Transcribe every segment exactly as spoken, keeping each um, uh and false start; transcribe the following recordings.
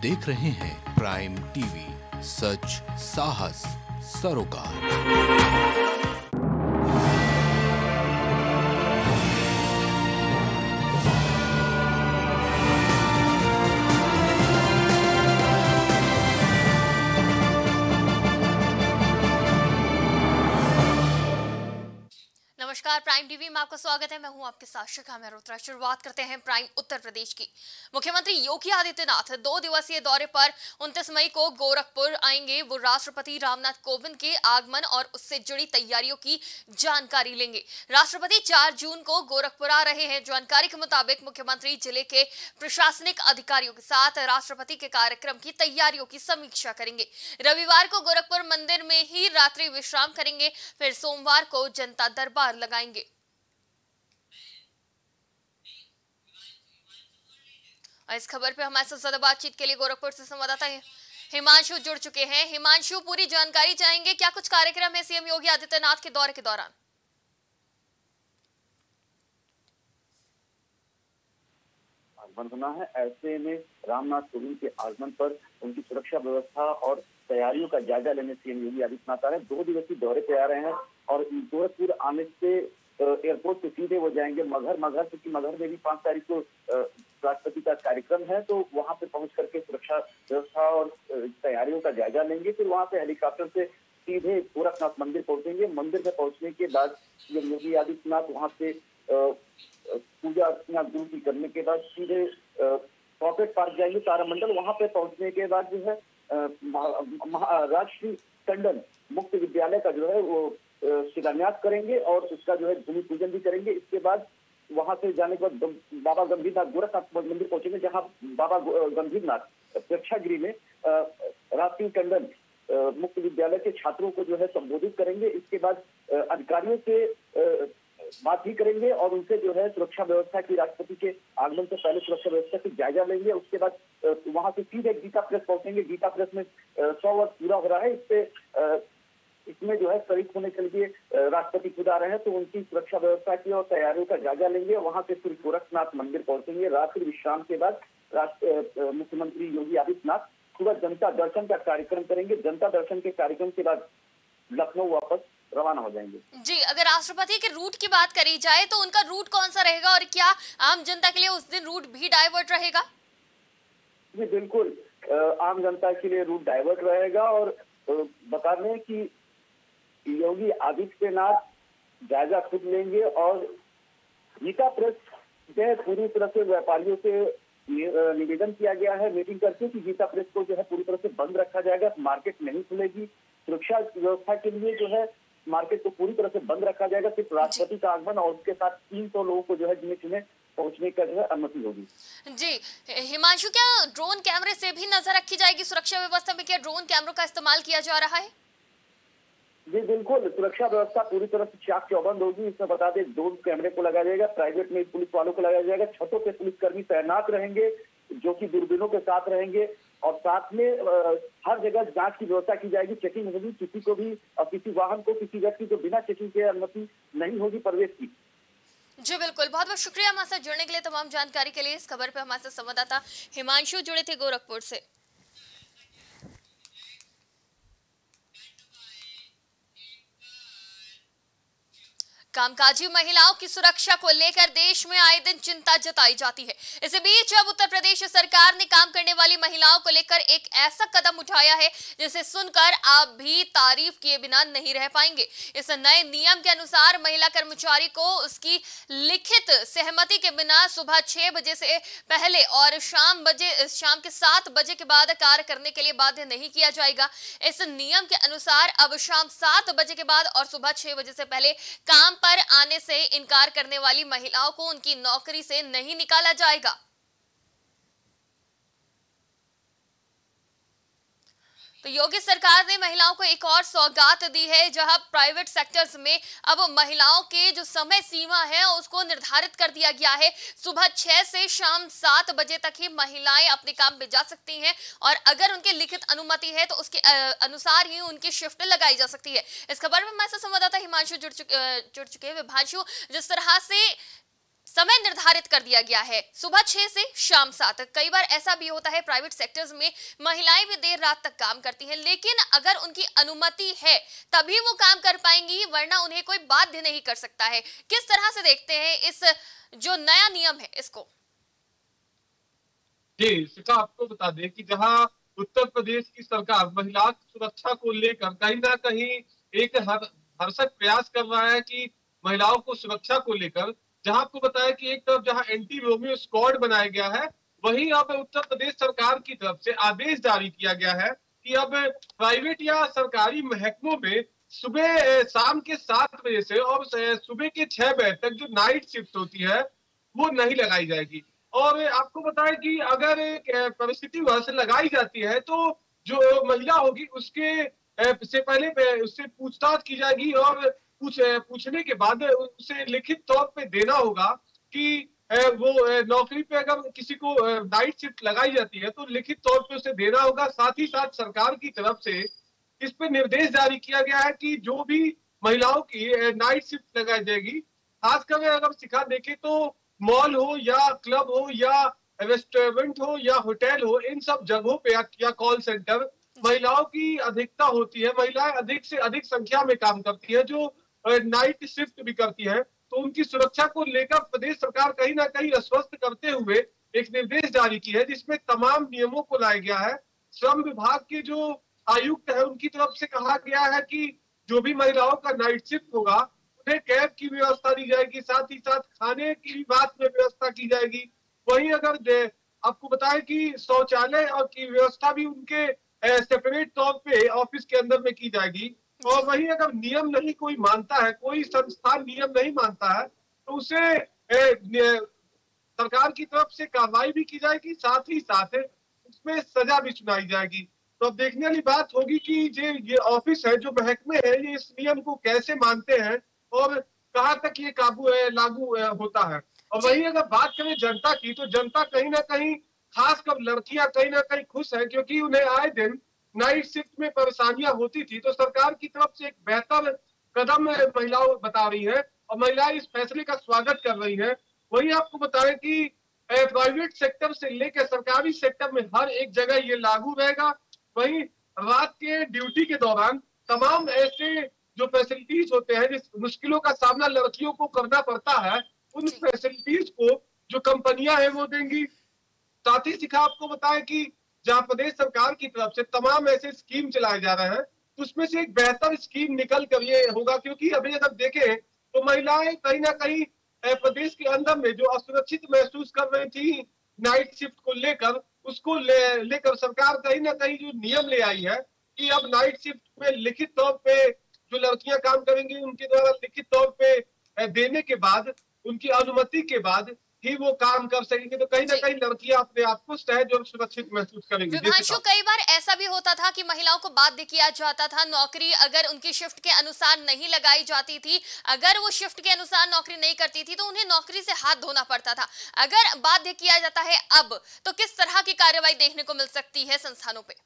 देख रहे हैं प्राइम टीवी, सच साहस सरोकार। नमस्कार, प्राइम टीवी में आपका स्वागत है। मैं हूं आपके साथ शिखा मेहरोत्रा। शुरुआत करते हैं प्राइम उत्तर प्रदेश की। मुख्यमंत्री योगी आदित्यनाथ दो दिवसीय दौरे पर उनतीस मई को गोरखपुर आएंगे। वो राष्ट्रपति रामनाथ कोविंद के आगमन और उससे जुड़ी तैयारियों की जानकारी लेंगे। राष्ट्रपति चार जून को गोरखपुर आ रहे हैं। जानकारी के मुताबिक मुख्यमंत्री जिले के प्रशासनिक अधिकारियों के साथ राष्ट्रपति के कार्यक्रम की तैयारियों की समीक्षा करेंगे। रविवार को गोरखपुर मंदिर में ही रात्रि विश्राम करेंगे, फिर सोमवार को जनता दरबार लगाएंगे। इस खबर पे हमारे साथ ज्यादा बातचीत के लिए गोरखपुर से संवाददाता हिमांशु जुड़ चुके हैं। हिमांशु, पूरी जानकारी चाहेंगे, क्या कुछ कार्यक्रम है सीएम योगी आदित्यनाथ के दौरे के दौरान? आगमन होना है, ऐसे में रामनाथ कोविंद के आगमन पर उनकी सुरक्षा व्यवस्था और तैयारियों का जायजा लेने सीएम योगी आदित्यनाथ आ रहे हैं। दो दिवसीय दौरे पे आ रहे हैं और गोरखपुर आने से एयरपोर्ट से सीधे वो जाएंगे मगहर। मगहर क्योंकि मगहर में भी पांच तारीख को राष्ट्रपति का कार्यक्रम है, तो वहां पे पहुंच करके सुरक्षा व्यवस्था और तैयारियों का जायजा लेंगे। फिर वहां से हेलीकॉप्टर से सीधे गोरखनाथ मंदिर पहुंचेंगे। मंदिर में पहुंचने के बाद सीएम योगी आदित्यनाथ वहां से पूजा अर्चना गुरु की करने के बाद सीधे पॉकेट पार्क जाएंगे, तारामंडल। वहां पे पहुंचने के बाद जो है राजश्री टंडन मुक्त विद्यालय का जो है वो शिलान्यास करेंगे और उसका जो है भूमि पूजन भी करेंगे। इसके बाद वहां से जाने के बाद बाबा गंभीरनाथ गोरखनाथ मंदिर पहुंचेंगे, जहां बाबा गंभीरनाथ प्रेक्षागृह में राजश्री टंडन मुक्त विद्यालय के छात्रों को जो है संबोधित करेंगे। इसके बाद अधिकारियों से बात भी करेंगे और उनसे जो है सुरक्षा व्यवस्था की, राष्ट्रपति के आगमन से पहले सुरक्षा व्यवस्था की जायजा लेंगे। उसके बाद वहां से सीधे गीता प्रेस पहुंचेंगे। गीता प्रेस में सौ वर्ष पूरा हो रहा है, इससे इसमें जो है शरीक होने के लिए राष्ट्रपति खुद आ रहे हैं, तो उनकी सुरक्षा व्यवस्था की और तैयारियों का जायजा लेंगे। वहां से फिर गोरखनाथ मंदिर पहुंचेंगे। रात्रि विश्राम के बाद मुख्यमंत्री योगी आदित्यनाथ सुबह जनता दर्शन का कार्यक्रम करेंगे। जनता दर्शन के कार्यक्रम के बाद लखनऊ वापस रवाना हो जाएंगे। जी, अगर राष्ट्रपति के रूट की बात करी जाए तो उनका रूट कौन सा रहेगा और क्या आम जनता के लिए उस दिन रूट भी डाइवर्ट रहेगा? जी बिल्कुल, आम जनता के लिए रूट डाइवर्ट रहेगा और बता दें कि योगी आदित्यनाथ जायजा खुद लेंगे और गीता प्रेस से पूरी तरह से व्यापारियों से निवेदन किया गया है मीटिंग करके कि गीता प्रेस को जो है पूरी तरह से बंद रखा जाएगा, मार्केट नहीं खुलेगी। सुरक्षा व्यवस्था के लिए जो है मार्केट को पूरी तरह से बंद रखा जाएगा। सिर्फ राष्ट्रपति का आगमन और उसके साथ तीन सौ लोगों को जो है जिन्हें जिन्हें पहुंचने का जो है अनुमति होगी। जी हिमांशु, क्या ड्रोन कैमरे से भी नजर रखी जाएगी सुरक्षा व्यवस्था में? क्या ड्रोन कैमरों का इस्तेमाल किया जा रहा है? जी बिल्कुल, सुरक्षा व्यवस्था पूरी तरह से चाक चौबंद होगी। इसमें बता दें ड्रोन कैमरे को लगाया जाएगा, प्राइवेट में पुलिस वालों को लगाया जाएगा। छतों पे पुलिसकर्मी तैनात रहेंगे जो कि दूरबीनों के साथ रहेंगे और साथ में हर जगह जांच की व्यवस्था की जाएगी, चेकिंग होगी। किसी को भी और किसी वाहन को, किसी व्यक्ति को बिना चेकिंग के अनुमति नहीं होगी प्रवेश की। जी बिल्कुल, बहुत बहुत शुक्रिया हमारे साथ जुड़ने के लिए, तमाम जानकारी के लिए। इस खबर पे हमारे साथ संवाददाता हिमांशु जुड़े थे गोरखपुर से। कामकाजी महिलाओं की सुरक्षा को लेकर देश में आए दिन चिंता जताई जाती है। इसी बीच अब उत्तर प्रदेश सरकार ने काम करने वाली महिलाओं को लेकर एक ऐसा कदम उठाया है जिसे सुनकर आप भी तारीफ किए बिना नहीं रह पाएंगे। इस नए नियम के अनुसार महिला कर्मचारी को उसकी लिखित सहमति के बिना सुबह छह बजे से पहले और शाम बजे शाम के सात बजे के बाद कार्य करने के लिए बाध्य नहीं किया जाएगा। इस नियम के अनुसार अब शाम सात बजे के बाद और सुबह छह बजे से पहले काम पर आने से इनकार करने वाली महिलाओं को उनकी नौकरी से नहीं निकाला जाएगा। तो योगी सरकार ने महिलाओं को एक और सौगात दी है, जहां प्राइवेट सेक्टर्स में अब महिलाओं के जो समय सीमा है उसको निर्धारित कर दिया गया है। सुबह छह से शाम सात बजे तक ही महिलाएं अपने काम पे जा सकती हैं और अगर उनकी लिखित अनुमति है तो उसके अनुसार ही उनकी शिफ्ट लगाई जा सकती है। इस खबर में हमारे साथ संवाददाता हिमांशु जुड़ चुके जुड़ चुके हैं। हिमांशु, जिस तरह से समय निर्धारित कर दिया गया है, सुबह छह से शाम सात। कई बार ऐसा भी होता है प्राइवेट सेक्टर्स में महिलाएं भी देर रात तक काम करती हैं, लेकिन अगर उनकी अनुमति है तभी वो काम कर पाएंगी, वरना उन्हें कोई बाध्य नहीं कर सकता है। किस तरह से देखते हैं इस जो नया नियम है इसको? जी, शिखा, आपको बता दें कि जहां उत्तर प्रदेश की सरकार महिला सुरक्षा को लेकर कहीं ना कहीं एक हर भरसक प्रयास कर रहा है कि महिलाओं को सुरक्षा को लेकर, जहां आपको बताया कि एक तरफ जहां एंटी रोमियो स्क्वाड बनाया गया है, वहीं अब उत्तर प्रदेश सरकार की तरफ से आदेश जारी किया गया है कि अब प्राइवेट या सरकारी महकमों में सुबह शाम के सात बजे से और सुबह के छह बजे तक जो नाइट शिफ्ट होती है वो नहीं लगाई जाएगी। और आपको बताएं कि अगर परिस्थिति वहां से लगाई जाती है तो जो महिला होगी उसके से पहले उससे पूछताछ की जाएगी और पूछ पूछने के बाद उसे लिखित तौर पे देना होगा कि वो नौकरी पे अगर किसी को नाइट शिफ्ट लगाई जाती है तो लिखित तौर पे उसे देना होगा। साथ ही साथ सरकार की तरफ से इस पे निर्देश जारी किया गया है कि जो भी महिलाओं की नाइट शिफ्ट लगाई जाएगी, खासकर अगर सिखा देखें तो मॉल हो या क्लब हो या रेस्टोरेंट हो या होटल हो, इन सब जगहों पे या कॉल सेंटर महिलाओं की अधिकता होती है। महिलाएं अधिक से अधिक संख्या में काम करती है जो नाइट शिफ्ट भी करती है, तो उनकी सुरक्षा को लेकर प्रदेश सरकार कहीं ना कहीं आश्वस्त करते हुए एक निर्देश जारी की है, जिसमें तमाम नियमों को लाया गया है। श्रम विभाग के जो आयुक्त है उनकी तरफ से कहा गया है कि जो भी महिलाओं का नाइट शिफ्ट होगा उन्हें कैब की व्यवस्था दी जाएगी, साथ ही साथ खाने की बात में व्यवस्था की जाएगी। वहीं अगर आपको बताएं कि शौचालय और की व्यवस्था भी उनके सेपरेट तौर पे ऑफिस के अंदर में की जाएगी। और वहीं अगर नियम नहीं कोई मानता है, कोई संस्थान नियम नहीं मानता है, तो उसे ए, सरकार की तरफ से कार्रवाई भी की जाएगी, साथ ही साथ उसमें सजा भी सुनाई जाएगी। तो अब देखने वाली बात होगी कि ये ये ऑफिस है, जो महकमे है, ये इस नियम को कैसे मानते हैं और कहाँ तक ये काबू है लागू होता है। और वहीं अगर बात करें जनता की, तो जनता कहीं ना कहीं, खासकर लड़कियां कहीं ना कहीं खुश है, क्योंकि उन्हें आए दिन नाइट शिफ्ट में परेशानियां होती थी। तो सरकार की तरफ से एक बेहतर कदम महिलाओं बता रही है और महिलाएं इस फैसले का स्वागत कर रही है। वहीं आपको बताएं कि प्राइवेट सेक्टर से लेकर सरकारी सेक्टर में हर एक जगह ये लागू रहेगा। वहीं रात के ड्यूटी के दौरान तमाम ऐसे जो फैसिलिटीज होते हैं, जिस मुश्किलों का सामना लड़कियों को करना पड़ता है, उन फैसिलिटीज को जो कंपनियां हैं वो देंगी। साथ ही सिखा आपको बताएं कि जहां प्रदेश सरकार की तरफ से तमाम ऐसे स्कीम चलाए जा रहे हैं, तो उसमें से एक बेहतर स्कीम निकल कर ये होगा, क्योंकि अभी अगर देखें तो महिलाएं कहीं ना कहीं प्रदेश के अंदर में जो असुरक्षित महसूस कर रही थी नाइट शिफ्ट को लेकर, उसको ले, लेकर सरकार कहीं ना कहीं जो नियम ले आई है कि अब नाइट शिफ्ट में लिखित तौर पे जो लड़कियां काम करेंगी उनके द्वारा लिखित तौर पे देने के बाद, उनकी अनुमति के बाद ही वो काम कर सकेंगे। तो कहीं ना कहीं लड़कियां अपने आप को सहज और सुरक्षित महसूस करेंगी। विभांशु, कई बार ऐसा भी होता था कि महिलाओं को बाध्य किया जाता था, नौकरी अगर उनकी शिफ्ट के अनुसार नहीं लगाई जाती थी, अगर वो शिफ्ट के अनुसार नौकरी नहीं करती थी तो उन्हें नौकरी से हाथ धोना पड़ता था। अगर बाध्य किया जाता है अब, तो किस तरह की कार्रवाई देखने को मिल सकती है संस्थानों पे?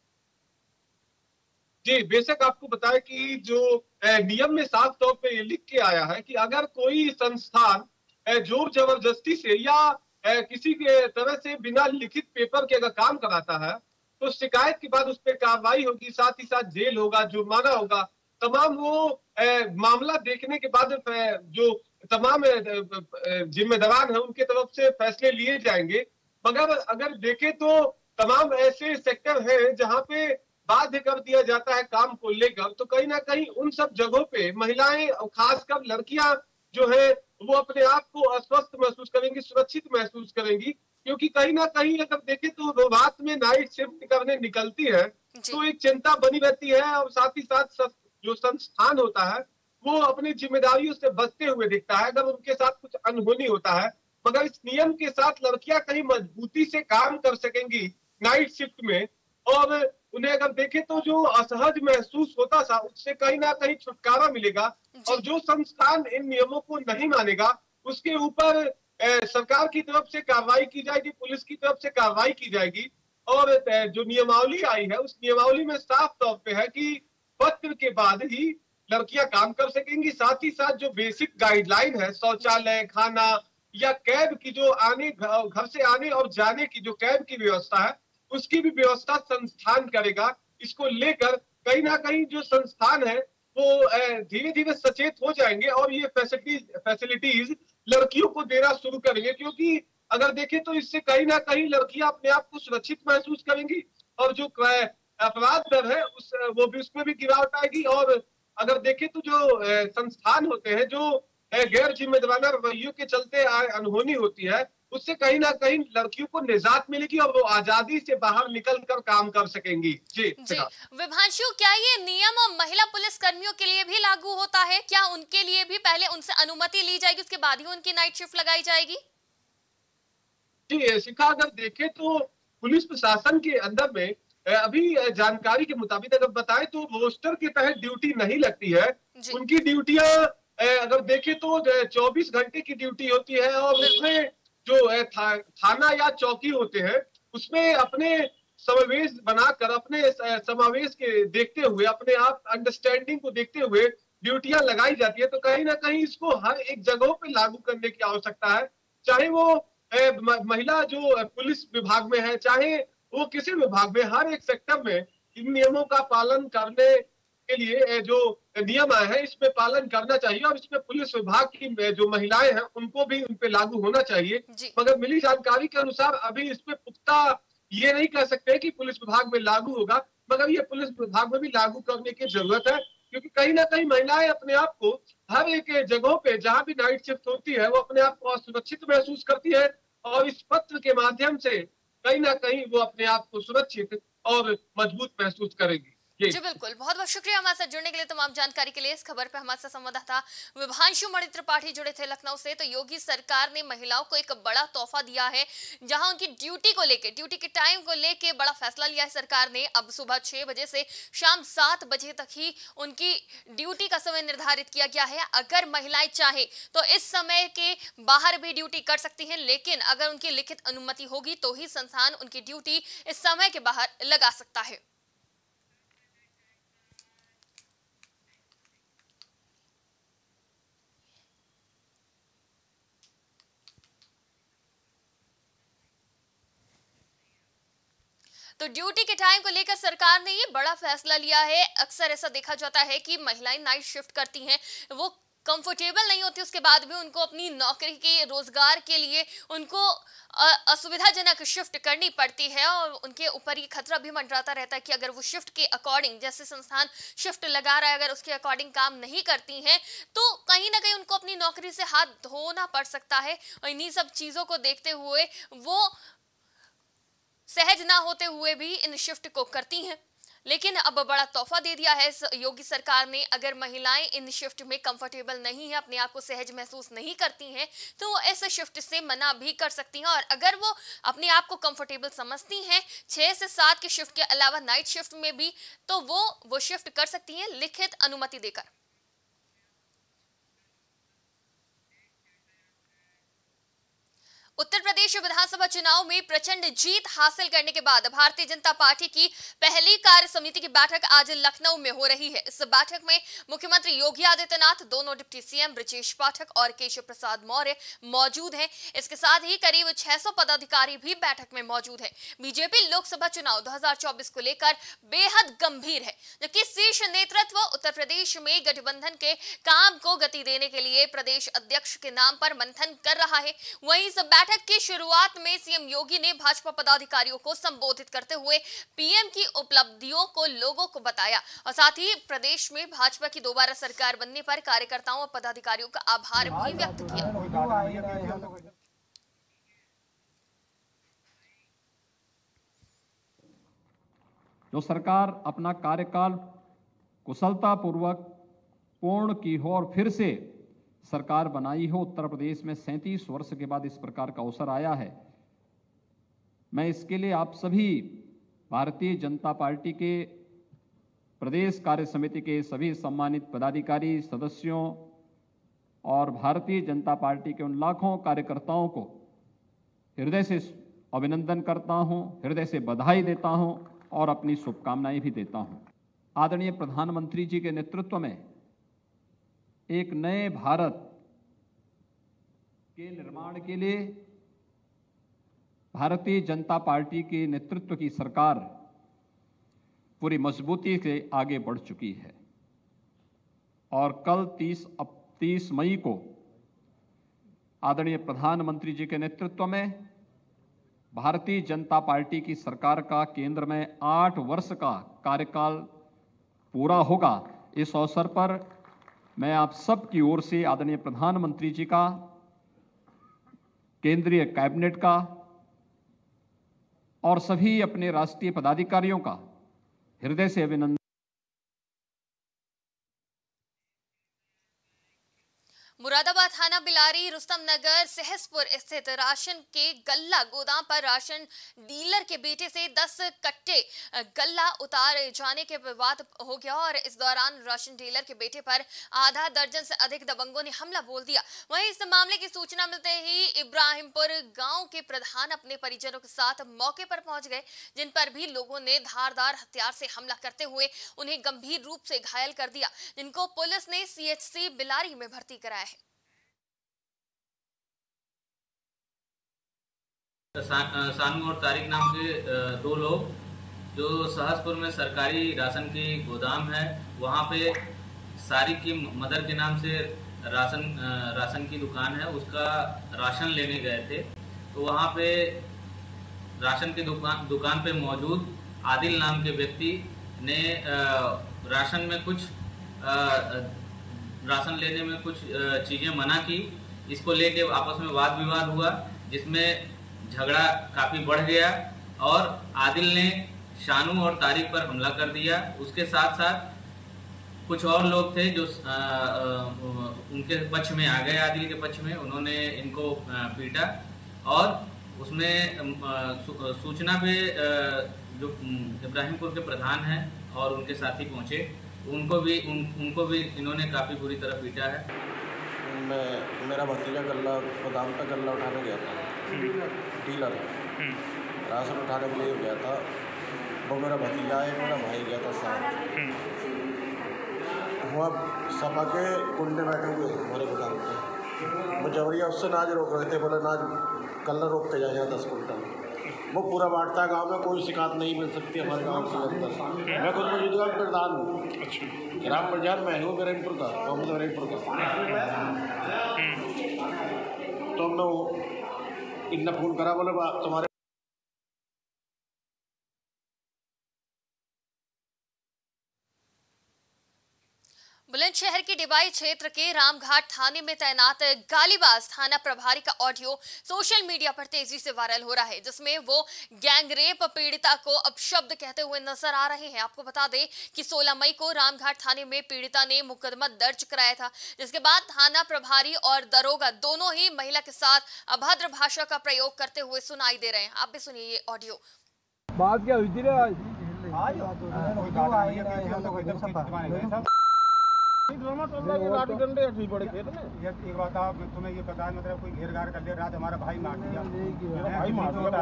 जी, बेशक आपको बताएं कि जो नियम में साफ तौर पे ये लिख के आया है कि अगर कोई संस्थान जोर जबरदस्ती से या किसी के तरह से बिना लिखित पेपर के अगर काम कराता है तो शिकायत के बाद उस पर कार्रवाई होगी, साथ ही साथ जेल होगा, जुर्माना होगा। तमाम वो ए, मामला देखने के बाद जो तमाम जिम्मेदार हैं उनके तरफ से फैसले लिए जाएंगे। मगर अगर देखें तो तमाम ऐसे सेक्टर हैं जहां पे बाध्य कर दिया जाता है काम को लेकर, तो कहीं ना कहीं उन सब जगहों पे महिलाएं और खासकर लड़कियां जो है वो अपने आप को अस्वस्थ महसूस करेंगी, सुरक्षित महसूस करेंगी, क्योंकि कहीं ना कहीं अगर देखें तो रात में नाइट शिफ्ट करने निकलती है तो एक चिंता बनी रहती है और साथ ही साथ जो संस्थान होता है वो अपनी जिम्मेदारियों से बचते हुए दिखता है अगर उनके साथ कुछ अनहोनी होता है। मगर इस नियम के साथ लड़कियां कहीं मजबूती से काम कर सकेंगी नाइट शिफ्ट में, और उन्हें अगर देखें तो जो असहज महसूस होता था उससे कहीं ना कहीं छुटकारा मिलेगा। और जो संस्थान इन नियमों को नहीं मानेगा उसके ऊपर सरकार की तरफ से कार्रवाई की जाएगी, पुलिस की तरफ से कार्रवाई की जाएगी। और जो नियमावली आई है उस नियमावली में साफ तौर पे है कि पत्र के बाद ही लड़कियां काम कर सकेंगी। साथ ही साथ जो बेसिक गाइडलाइन है, शौचालय, खाना या कैब की जो आने घर से आने और जाने की जो कैब की व्यवस्था है उसकी भी व्यवस्था संस्थान करेगा। इसको लेकर कहीं ना कहीं जो संस्थान है वो धीरे धीरे सचेत हो जाएंगे और ये फैसिलिटीज फैसिलिटीज लड़कियों को देना शुरू करेंगे, क्योंकि अगर देखें तो इससे कहीं ना कहीं लड़कियां अपने आप को सुरक्षित महसूस करेंगी और जो अपराध दर है उस वो भी उसमें भी गिरावट आएगी। और अगर देखें तो जो संस्थान होते हैं जो गैर जिम्मेदाराना रवैयों के चलते अनहोनी होती है उससे कहीं ना कहीं लड़कियों को निजात मिलेगी और वो आजादी से बाहर निकल कर काम कर सकेंगी। जी जी विभांशु, क्या ये नियम महिला पुलिस कर्मियों के लिए भी लागू होता है? क्या उनके लिए भी पहले उनसे अनुमति ली जाएगी, उसके बाद ही उनकी नाइट शिफ्ट लगाई जाएगी? जी शिखा, अगर देखें तो पुलिस प्रशासन के अंदर में अभी जानकारी के मुताबिक अगर बताएं तो रोस्टर के तहत ड्यूटी नहीं लगती है। उनकी ड्यूटियां अगर देखें तो चौबीस घंटे की ड्यूटी होती है और उसमें जो था, थाना या चौकी होते हैं उसमें अपने समावेश बनाकर अपने समावेश के देखते हुए अपने आप अंडरस्टैंडिंग को देखते हुए ड्यूटियां लगाई जाती है। तो कहीं ना कहीं इसको हर एक जगहों पे लागू करने की आवश्यकता है, चाहे वो महिला जो पुलिस विभाग में है चाहे वो किसी विभाग में, हर एक सेक्टर में इन नियमों का पालन करने के लिए जो नियम आए हैं इसमें पालन करना चाहिए और इसमें पुलिस विभाग की जो महिलाएं हैं उनको भी उन पे लागू होना चाहिए। मगर मिली जानकारी के अनुसार अभी इस पे पुख्ता ये नहीं कह सकते कि पुलिस विभाग में लागू होगा, मगर ये पुलिस विभाग में भी लागू करने की जरूरत है, क्योंकि कहीं ना कहीं महिलाएं अपने आप को हर एक जगहों पे जहां भी नाइट शिफ्ट होती है वो अपने आप को असुरक्षित महसूस करती है और इस पत्र के माध्यम से कहीं ना कहीं वो अपने आप को सुरक्षित और मजबूत महसूस करेगी। जी बिल्कुल, बहुत बहुत शुक्रिया हमारे साथ जुड़ने के लिए, तमाम जानकारी के लिए। इस खबर पर हमारे साथ संवाददाता विभांशु मणि त्रिपाठी जुड़े थे लखनऊ से। तो योगी सरकार ने महिलाओं को एक बड़ा तोहफा दिया है, जहां उनकी ड्यूटी को लेके, ड्यूटी के टाइम को लेके बड़ा फैसला लिया है सरकार ने। अब सुबह छह बजे से शाम सात बजे तक ही उनकी ड्यूटी का समय निर्धारित किया गया है। अगर महिलाएं चाहे तो इस समय के बाहर भी ड्यूटी कर सकती हैं, लेकिन अगर उनकी लिखित अनुमति होगी तो ही संस्थान उनकी ड्यूटी इस समय के बाहर लगा सकता है। तो ड्यूटी के टाइम को लेकर सरकार ने ये बड़ा फैसला लिया है। अक्सर ऐसा देखा जाता है कि महिलाएं नाइट शिफ्ट करती हैं, वो कंफर्टेबल नहीं होती, उसके बाद भी उनको अपनी नौकरी के रोजगार के लिए उनको असुविधाजनक शिफ्ट करनी पड़ती है और उनके ऊपर ये खतरा भी मंडराता रहता है कि अगर वो शिफ्ट के अकॉर्डिंग, जैसे संस्थान शिफ्ट लगा रहा है, अगर उसके अकॉर्डिंग काम नहीं करती हैं तो कहीं ना कहीं उनको अपनी नौकरी से हाथ धोना पड़ सकता है। और इन्हीं सब चीजों को देखते हुए वो सहज ना होते हुए भी इन शिफ्ट को करती हैं। लेकिन अब बड़ा तोहफा दे दिया है योगी सरकार ने। अगर महिलाएं इन शिफ्ट में कंफर्टेबल नहीं है, अपने आप को सहज महसूस नहीं करती हैं, तो वो इस शिफ्ट से मना भी कर सकती हैं। और अगर वो अपने आप को कंफर्टेबल समझती हैं छह से सात की शिफ्ट के अलावा नाइट शिफ्ट में भी, तो वो वो शिफ्ट कर सकती हैं लिखित अनुमति देकर। उत्तर प्रदेश विधानसभा चुनाव में प्रचंड जीत हासिल करने के बाद भारतीय जनता पार्टी की पहली कार्य समिति की बैठक आज लखनऊ में हो रही है। इस बैठक में मुख्यमंत्री योगी आदित्यनाथ, दोनों डिप्टी सीएम ब्रजेश पाठक और केशव प्रसाद मौर्य मौजूद हैं। इसके साथ ही करीब छह सौ पदाधिकारी भी बैठक में मौजूद हैं। बीजेपी लोकसभा चुनाव दो हज़ार चौबीस को लेकर बेहद गंभीर है, जबकि शीर्ष नेतृत्व उत्तर प्रदेश में गठबंधन के काम को गति देने के लिए प्रदेश अध्यक्ष के नाम पर मंथन कर रहा है। वहीं इस बैठक की शुरुआत में सीएम योगी ने भाजपा पदाधिकारियों को संबोधित करते हुए पीएम की उपलब्धियों को लोगों को बताया और साथ ही प्रदेश में भाजपा की दोबारा सरकार बनने पर कार्यकर्ताओं और पदाधिकारियों का आभार भी व्यक्त किया। जो सरकार अपना कार्यकाल कुशलता पूर्वक पूर्ण की हो और फिर से सरकार बनाई हो, उत्तर प्रदेश में सैंतीस वर्ष के बाद इस प्रकार का अवसर आया है। मैं इसके लिए आप सभी भारतीय जनता पार्टी के प्रदेश कार्य समिति के सभी सम्मानित पदाधिकारी, सदस्यों और भारतीय जनता पार्टी के उन लाखों कार्यकर्ताओं को हृदय से अभिनंदन करता हूं, हृदय से बधाई देता हूं और अपनी शुभकामनाएं भी देता हूं। आदरणीय प्रधानमंत्री जी के नेतृत्व में एक नए भारत के निर्माण के लिए भारतीय जनता पार्टी के नेतृत्व की सरकार पूरी मजबूती से आगे बढ़ चुकी है और कल तीस मई को आदरणीय प्रधानमंत्री जी के नेतृत्व में भारतीय जनता पार्टी की सरकार का केंद्र में आठ वर्ष का कार्यकाल पूरा होगा। इस अवसर पर मैं आप सब की ओर से आदरणीय प्रधानमंत्री जी का, केंद्रीय कैबिनेट का और सभी अपने राष्ट्रीय पदाधिकारियों का हृदय से अभिनंदन। मुरादाबाद थाना बिलारी रुस्तम नगर सहसपुर स्थित राशन के गल्ला गोदाम पर राशन डीलर के बेटे से दस कट्टे गल्ला उतार जाने के विवाद हो गया और इस दौरान राशन डीलर के बेटे पर आधा दर्जन से अधिक दबंगों ने हमला बोल दिया। वहीं इस मामले की सूचना मिलते ही इब्राहिमपुर गांव के प्रधान अपने परिजनों के साथ मौके पर पहुंच गए, जिन पर भी लोगों ने धारदार हथियार से हमला करते हुए उन्हें गंभीर रूप से घायल कर दिया, जिनको पुलिस ने सीएचसी बिलारी में भर्ती कराया है। सानू और तारिक नाम के दो लोग जो सहसपुर में सरकारी राशन की गोदाम है, वहाँ पे सारिक की मदर के नाम से राशन राशन की दुकान है, उसका राशन लेने गए थे। तो वहाँ पे राशन की दुकान दुकान पे मौजूद आदिल नाम के व्यक्ति ने राशन में कुछ राशन लेने में कुछ चीज़ें मना की। इसको लेके आपस में वाद विवाद हुआ, जिसमें झगड़ा काफी बढ़ गया और आदिल ने शानू और तारिक पर हमला कर दिया। उसके साथ साथ कुछ और लोग थे जो आ, आ, उनके पक्ष में आ गए, आदिल के पक्ष में, उन्होंने इनको पीटा और उसमें सूचना पे जो इब्राहिमपुर के प्रधान हैं और उनके साथी पहुंचे, उनको भी उन, उनको भी इन्होंने काफ़ी बुरी तरह पीटा है। मैं मेरा भतीजा गल्ला गोदाम पे गल्ला उठाने गया था, डीलर राशन उठाने के लिए गया था। वो मेरा भतीजा है, मेरा भाई गया था साथ। वहाँ सपा के गुंडे बैठे हुए हमारे गोदाम पे, वो जबरिया उससे नाज रोक रहे थे, बोले नाज गल्ला रोक के जाएगा दस कुंटल। वो पूरा बांटता है गाँव में, कोई शिकायत नहीं मिल सकती हमारे गाँव से अंदर। मैं खुद मौजूदा प्रधान हूँ, ग्राम प्रधान मैं हूँ इब्राहिमपुर का, मोहम्मद इब्राहिमपुर का। तो हमने इतना फोन करा, बोले तुम्हारे बुलंदशहर के डिबाई क्षेत्र के रामघाट थाने में तैनात गालीबाज थाना प्रभारी का ऑडियो सोशल मीडिया पर तेजी से वायरल हो रहा है, जिसमें वो गैंगरेप पीड़िता को अपशब्द कहते हुए नजर आ रहे हैं। आपको बता दें कि सोलह मई को रामघाट थाने में पीड़िता ने मुकदमा दर्ज कराया था, जिसके बाद थाना प्रभारी और दरोगा दोनों ही महिला के साथ अभद्र भाषा का प्रयोग करते हुए सुनाई दे रहे हैं। आप भी सुनिए ये ऑडियो। बात क्या हुई थी आज? लाठी डंडे ठीक बड़े खेत में। एक बात आप तुम्हें ये पता है, मतलब कोई घेर घार कर लिया, रात हमारा भाई मार दिया, मेरा भाई मार दिया।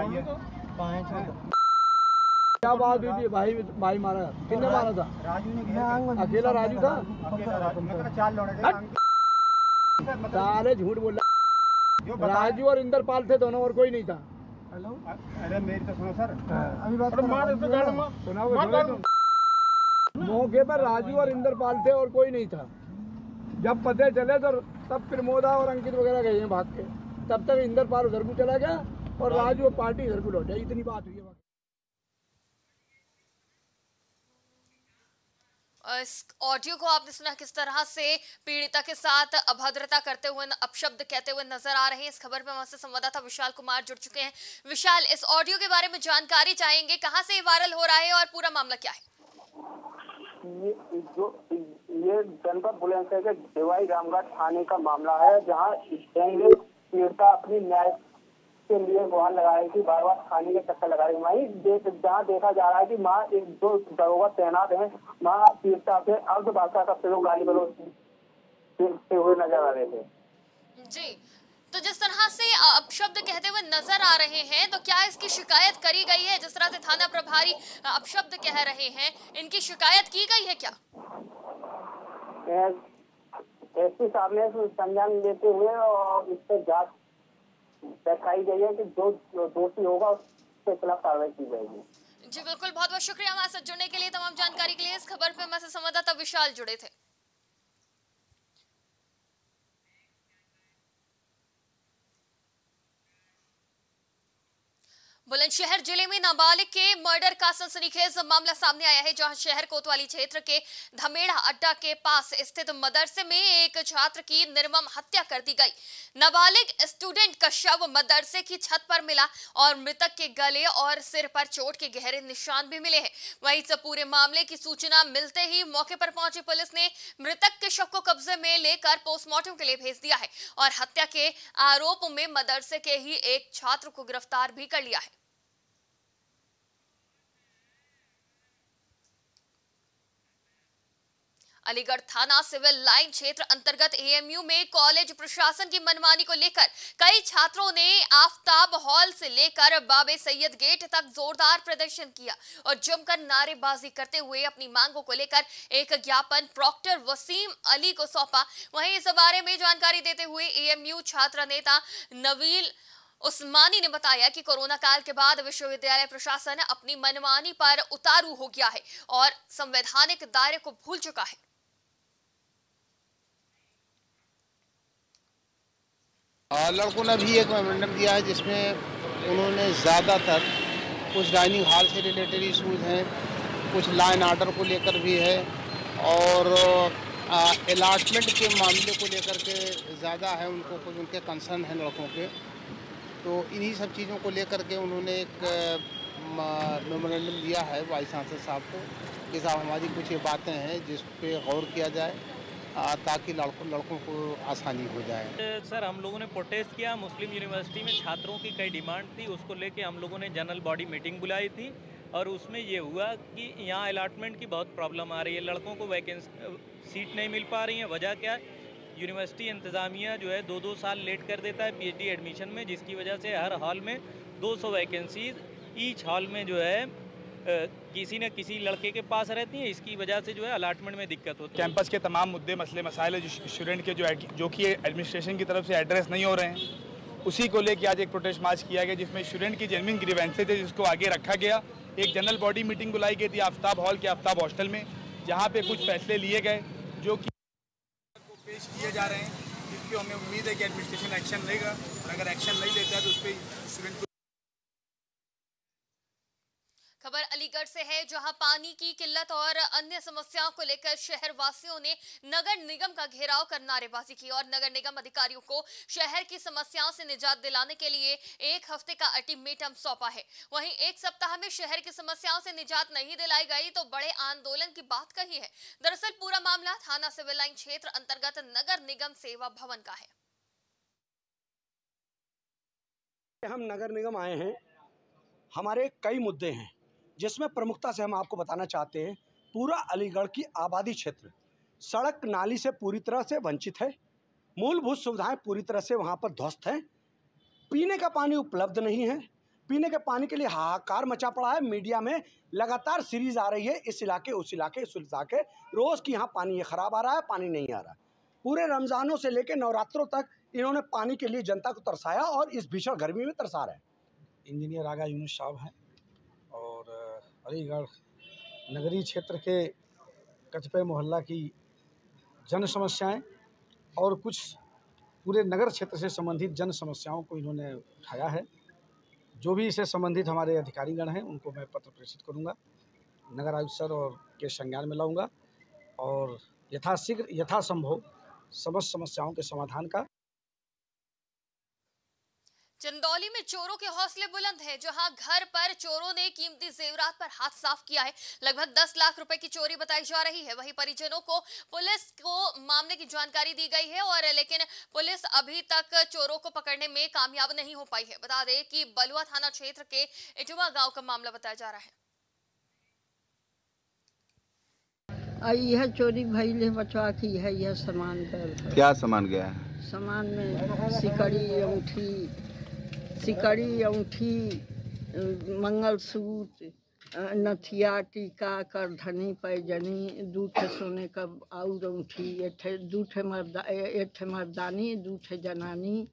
क्या बात हुई थी? भाई भाई मारा, किसने मारा था? राजू ने। अकेला राजू था? अकेला राजू, मतलब चार लौड़े थे। साले झूठ बोल रहा। राजू और इंद्रपाल थे दोनों, और कोई नहीं था। हेलो, अरे मेरी तो सुनो सर, अभी बात सुना। मौके पर राजू और इंद्रपाल थे और कोई नहीं था। जब पते चले तो तब प्रमोदा और अंकित वगैरह गए हैं भाग के, तब तक इंद्रपाल उधर को चला गया और राजू और पार्टी इधर को लौट जाए। इतनी बात हुई है। इस ऑडियो को आपने सुना किस तरह से पीड़िता के साथ अभद्रता करते हुए, अपशब्द कहते हुए नजर आ रहे हैं। इस खबर पे हमारे संवाददाता विशाल कुमार जुड़ चुके हैं। विशाल, इस ऑडियो के बारे में जानकारी चाहेंगे, कहां से वायरल हो रहा है और पूरा मामला क्या है? ये जो ये जनपद बुलंदशहर के डिवाई रामघाट थाने का मामला है, जहाँ पीड़िता अपनी न्याय के लिए गुहार लगा रही थी, बार बार थाने के चक्कर लगा रही। वहीं देख, जहाँ देखा जा रहा है कि माँ एक दो दरोगा तैनात हैं, माँ पीड़िता से अर्ध भाषा का प्रयोग गाली गलौज करते हुए नजर आ रहे थे। जी, तो जिस तरह से अपशब्द कहते हुए नजर आ रहे हैं, तो क्या इसकी शिकायत करी गई है? जिस तरह से थाना प्रभारी अपशब्द कह रहे हैं, इनकी शिकायत की गई है क्या? एसपी साहब ने संज्ञान लेते हुए और इस पर जांच दिखाई गई है कि जो दोषी होगा उसके खिलाफ कार्रवाई की जाएगी। जी बिल्कुल, बहुत बहुत शुक्रिया हमारे साथ जुड़ने के लिए, तमाम जानकारी के लिए। इस खबर पे हमारे संवाददाता विशाल जुड़े थे। बुलंदशहर जिले में नाबालिग के मर्डर का सनसनीखेज मामला सामने आया है, जहां शहर कोतवाली क्षेत्र के धमेड़ा अड्डा के पास स्थित मदरसे में एक छात्र की निर्मम हत्या कर दी गई। नाबालिग स्टूडेंट का शव मदरसे की छत पर मिला और मृतक के गले और सिर पर चोट के गहरे निशान भी मिले हैं। वहीं इस पूरे मामले की सूचना मिलते ही मौके पर पहुंची पुलिस ने मृतक के शव को कब्जे में लेकर पोस्टमार्टम के लिए भेज दिया है और हत्या के आरोप में मदरसे के ही एक छात्र को गिरफ्तार भी कर लिया है। अलीगढ़ थाना सिविल लाइन क्षेत्र अंतर्गत एएमयू में कॉलेज प्रशासन की मनमानी को लेकर कई छात्रों ने आफताब हॉल से लेकर बाबे सैयद गेट तक जोरदार प्रदर्शन किया और जमकर नारेबाजी करते हुए अपनी मांगों को लेकर एक ज्ञापन प्रॉक्टर वसीम अली को सौंपा। वहीं इस बारे में जानकारी देते हुए एएमयू छात्र नेता नवील उस्मानी ने बताया कि कोरोना काल के बाद विश्वविद्यालय प्रशासन अपनी मनमानी पर उतारू हो गया है और संवैधानिक दायरे को भूल चुका है। लड़कों ने भी एक मेमोरेंडम दिया है जिसमें उन्होंने ज़्यादातर कुछ डाइनिंग हॉल से रिलेटेड इशूज़ हैं, कुछ लाइन आर्डर को लेकर भी है और अलाटमेंट के मामले को लेकर के ज़्यादा है उनको, कुछ उनके कंसर्न हैं लड़कों के। तो इन्हीं सब चीज़ों को लेकर के उन्होंने एक मेमोरेंडम दिया है वाइस चांसलर साहब को कि साहब हमारी कुछ ये बातें हैं जिस पे गौर किया जाए ताकि लड़कों लड़कों को आसानी हो जाए। सर, हम लोगों ने प्रोटेस्ट किया। मुस्लिम यूनिवर्सिटी में छात्रों की कई डिमांड थी, उसको लेके हम लोगों ने जनरल बॉडी मीटिंग बुलाई थी और उसमें ये हुआ कि यहाँ अलाटमेंट की बहुत प्रॉब्लम आ रही है, लड़कों को वैकेंसी सीट नहीं मिल पा रही है। वजह क्या है? यूनिवर्सिटी इंतज़ामिया जो है दो दो साल लेट कर देता है पीएचडी एडमिशन में, जिसकी वजह से हर हॉल में दो सौ वैकेंसीज ईच हॉल में जो है आ, किसी न किसी लड़के के पास रहती हैं। इसकी वजह से जो है अलाटमेंट में दिक्कत होती है। कैंपस के तमाम मुद्दे मसले मसाइल जो स्टूडेंट के जो जो कि एडमिनिस्ट्रेशन की तरफ से एड्रेस नहीं हो रहे हैं, उसी को लेकर आज एक प्रोटेस्ट मार्च किया गया जिसमें स्टूडेंट की जेन्युइन ग्रीवेंसेस थे जिसको आगे रखा गया। एक जनरल बॉडी मीटिंग बुलाई गई थी आफ्ताब हॉल के आफ्ताब हॉस्टल में, जहाँ पे कुछ फैसले लिए गए जो कि पेश किए जा रहे हैं, जिस पर हमें उम्मीद है कि एडमिनिस्ट्रेशन एक्शन लेगा। अगर एक्शन नहीं लेता है तो उस पर स्टूडेंट को। खबर अलीगढ़ से है, जहां पानी की किल्लत और अन्य समस्याओं को लेकर शहर वासियों ने नगर निगम का घेराव कर नारेबाजी की और नगर निगम अधिकारियों को शहर की समस्याओं से निजात दिलाने के लिए एक हफ्ते का अल्टीमेटम सौंपा है। वहीं एक सप्ताह में शहर की समस्याओं से निजात नहीं दिलाई गई तो बड़े आंदोलन की बात कही है। दरअसल पूरा मामला थाना सिविल लाइन क्षेत्र अंतर्गत नगर निगम सेवा भवन का है। हम नगर निगम आए हैं, हमारे कई मुद्दे हैं जिसमें प्रमुखता से हम आपको बताना चाहते हैं। पूरा अलीगढ़ की आबादी क्षेत्र सड़क नाली से पूरी तरह से वंचित है, मूलभूत सुविधाएं पूरी तरह से वहां पर ध्वस्त हैं, पीने का पानी उपलब्ध नहीं है, पीने के पानी के लिए हाहाकार मचा पड़ा है। मीडिया में लगातार सीरीज आ रही है, इस इलाके उस इलाके इस इलाके, रोज़ की यहाँ पानी ये ख़राब आ रहा है, पानी नहीं आ रहा है। पूरे रमज़ानों से लेकर नवरात्रों तक इन्होंने पानी के लिए जनता को तरसाया और इस भीषण गर्मी में तरसा रहे हैं। इंजीनियर आगा यूनुस साहब हैं और अलीगढ़ नगरीय क्षेत्र के कतिपय मोहल्ला की जन समस्याएं और कुछ पूरे नगर क्षेत्र से संबंधित जन समस्याओं को इन्होंने उठाया है। जो भी इससे संबंधित हमारे अधिकारीगण हैं उनको मैं पत्र प्रेषित करूंगा, नगर आयुक्त सर और के संज्ञान में लाऊंगा और यथाशीघ्र यथासंभव समस्त समस्याओं के समाधान का। चंदौली में चोरों के हौसले बुलंद हैं, जहां घर पर चोरों ने कीमती जेवरात पर हाथ साफ किया है। लगभग दस लाख रुपए की चोरी बताई जा रही है। वहीं परिजनों को पुलिस को मामले की जानकारी दी गई है और लेकिन पुलिस अभी तक चोरों को पकड़ने में कामयाब नहीं हो पाई है। बता दें कि बलुआ थाना क्षेत्र के इटवा गांव का मामला बताया जा रहा है। यह चोरी भइल बचवा की है, यह सामान पर। क्या सामान गया है? सामान में सिकड़ी अंगूठी सिकड़ी अंगूठी मंगलसूत्र नथिया टीका करधनी पैजनी दू ठे सोने का और अंगूठी, एक दू ठे मर्दा एक ठे मर्दानी दू ठे जनानी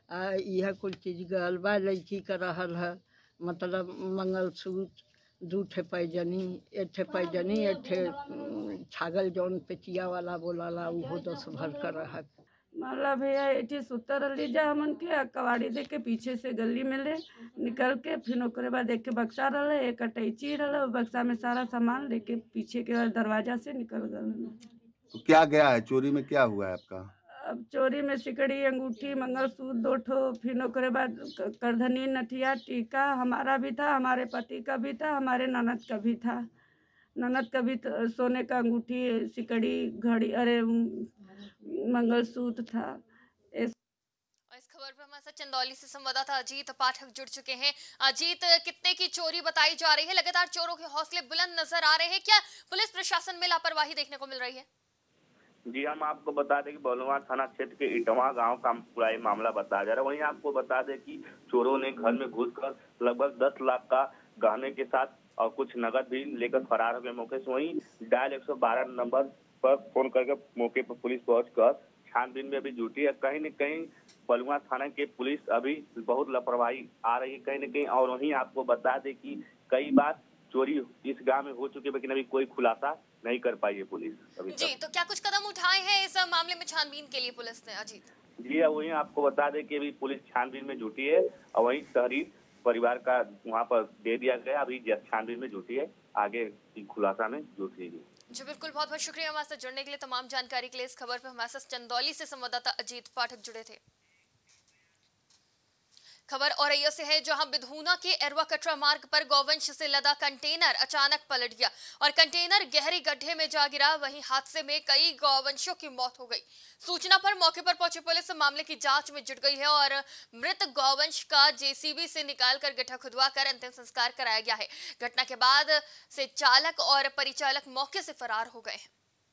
आ यह कुल चीज गल बा लड़की का रहल है, मतलब मंगलसूत्र, दू ठे पैजनी, एक ठे पैजनी, एक ठे छागल जौन पेचिया वाला बोलाला उहो दस भर कर रहा। माला भैया एठी सुतर ले जा हमन के कवाड़ी दे के पीछे से गली में ले निकल के फिर ओकरे बाद देख के बक्सा रहे, एक अटैची रहे, बक्सा में सारा सामान लेके पीछे के दरवाजा से निकल गए। तो क्या गया है चोरी में, क्या हुआ है आपका? अब चोरी में सिकड़ी, अंगूठी, मंगलसूत्र दो ठो, फिर ओकरे बाद करधनी, नथिया, टीका हमारा भी था, हमारे पति का भी था, हमारे ननद का भी था। ननद का भी सोने का अंगूठी, सिकड़ी, घड़ी, अरे मंगलसूत्र था। इस इस खबर पर हमारे साथ चंदौली से संवाददाता अजीत पाठक जुड़ चुके हैं। अजीत, कितने की चोरी बताई जा रही है? लगातार चोरों के हौसले बुलंद नजर आ रहे हैं, क्या पुलिस प्रशासन में लापरवाही देखने को मिल रही है? जी, हम आपको बता दें कि बलुआ थाना क्षेत्र के इटवा गांव का पूरा ये मामला बताया जा रहा है। वहीं आपको बता दें कि चोरों ने घर में घुसकर लगभग दस लाख का गहने के साथ और कुछ नगद भी लेकर फरार हो गए मौके से। वहीं डायल एक सौ बारह नंबर पर फोन करके मौके पर पुलिस पहुंचकर छानबीन में भी जुटी है। कहीं न कहीं बलुआ थाना के पुलिस अभी बहुत लापरवाही आ रही है कहीं न कहीं। और वहीं आपको बता दें कि कई बार चोरी इस गांव में हो चुकी है, लेकिन अभी कोई खुलासा नहीं कर पाई है पुलिस अभी जी। तो क्या कुछ कदम उठाए हैं इस मामले में छानबीन के लिए पुलिस ने? अजीत जी, वहीं आपको बता दें कि अभी पुलिस छानबीन में जुटी है और वहीं तहरीर परिवार का वहां पर दे दिया गया, अभी छानबीन में जुटी है, आगे खुलासा में जुटेगी। जी बिल्कुल, बहुत बहुत शुक्रिया हमारे साथ जुड़ने के लिए, तमाम जानकारी के लिए। इस खबर पर हमारे साथ चंदौली से संवाददाता अजीत पाठक जुड़े थे। खबर औरैया से है, जहां बिधूना के एरवा कटरा मार्ग पर गौवंश से लदा कंटेनर अचानक पलट गया और कंटेनर गहरी गड्ढे में जा गिरा। वहीं हादसे में कई गौवंशों की मौत हो गई। सूचना पर मौके पर पहुंची पुलिस मामले की जांच में जुट गई है और मृत गौवंश का जेसीबी से निकालकर गड्ढा खुदवा कर अंतिम संस्कार कराया गया है। घटना के बाद से चालक और परिचालक मौके से फरार हो गए हैं।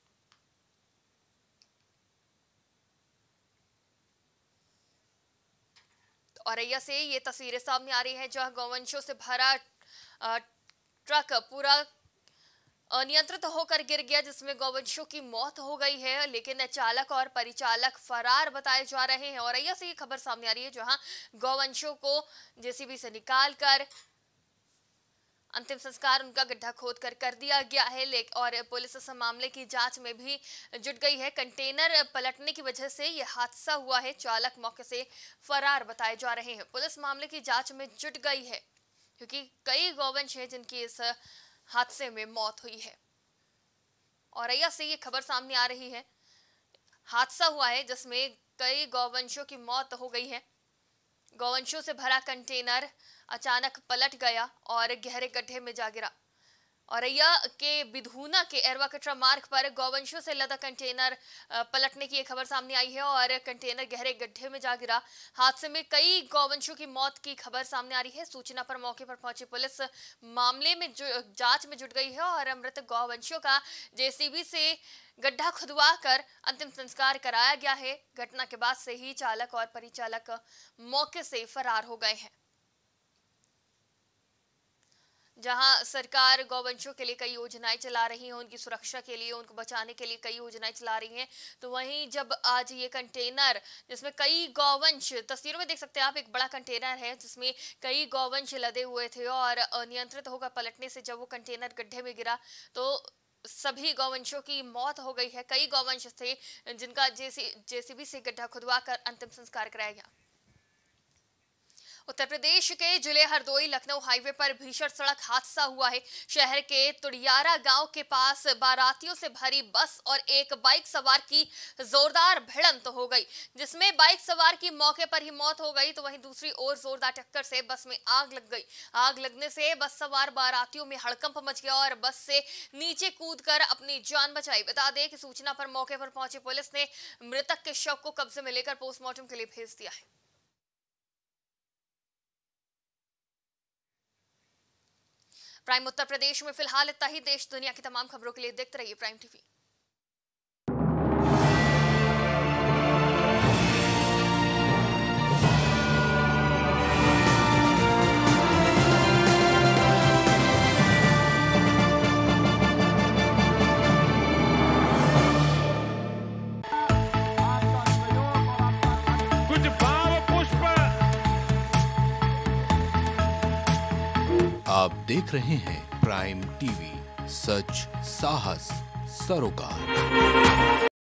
औरैया से ये तस्वीरें सामने आ रही हैं, जहां गौवंशों से भरा ट्रक पूरा अनियंत्रित होकर गिर गया, जिसमें गौवंशों की मौत हो गई है, लेकिन चालक और परिचालक फरार बताए जा रहे हैं। औरैया से ये खबर सामने आ रही है, जहां गौवंशों को जेसीबी से निकालकर अंतिम संस्कार उनका गड्ढा खोद कर कर दिया गया है और पुलिस इस मामले की जांच में भी जुट गई है। कंटेनर पलटने की वजह से यह हादसा हुआ है। चालक मौके से फरार बताए जा रहे हैं। पुलिस मामले की जांच में जुट गई है क्योंकि कई गौवंश हैं जिनकी इस हादसे में मौत हुई है। औरैया से ये खबर सामने आ रही है, हादसा हुआ है जिसमें कई गौवंशों की मौत हो गई है। गौवंशों से भरा कंटेनर अचानक पलट गया और गहरे गड्ढे में जा गिरा। औरैया के बिधूना के एरवा कटरा मार्ग पर गौवंशों से लदा कंटेनर पलटने की एक खबर सामने आई है और कंटेनर गहरे गड्ढे में जा गिरा। हादसे में कई गौवंशों की मौत की खबर सामने आ रही है। सूचना पर मौके पर पहुंची पुलिस मामले में जांच में जुट गई है और मृत गौवंशों का जेसीबी से गड्ढा खुदवा कर अंतिम संस्कार कराया गया है। घटना के बाद से ही चालक और परिचालक मौके से फरार हो गए हैं। जहां सरकार गौवंशों के लिए कई योजनाएं चला रही है, उनकी सुरक्षा के लिए, उनको बचाने के लिए कई योजनाएं चला रही हैं, तो वहीं जब आज ये कंटेनर जिसमें कई गौवंश, तस्वीरों में देख सकते हैं आप, एक बड़ा कंटेनर है जिसमें कई गौवंश लदे हुए थे और अनियंत्रित होकर पलटने से जब वो कंटेनर गड्ढे में गिरा तो सभी गौवंशों की मौत हो गई है। कई गौवंश थे जिनका जेसी जेसीबी से गड्ढा खुदवा कर अंतिम संस्कार कराया गया। उत्तर प्रदेश के जिले हरदोई लखनऊ हाईवे पर भीषण सड़क हादसा हुआ है। शहर के तुड़ियारा गांव के पास बारातियों से भरी बस और एक बाइक सवार की जोरदार भिड़ंत हो गई, जिसमें बाइक सवार की मौके पर ही मौत हो गई, तो वहीं दूसरी ओर जोरदार टक्कर से बस में आग लग गई। आग लगने से बस सवार बारातियों में हड़कंप मच गया और बस से नीचे कूदकर अपनी जान बचाई। बता दें कि सूचना पर मौके पर पहुंची पुलिस ने मृतक के शव को कब्जे में लेकर पोस्टमार्टम के लिए भेज दिया है। प्राइम उत्तर प्रदेश में फिलहाल इतना ही। देश दुनिया की तमाम खबरों के लिए देखते रहिए प्राइम टीवी। कुछ भाव पुष्प आप देख रहे हैं प्राइम टीवी, सच साहस सरोकार।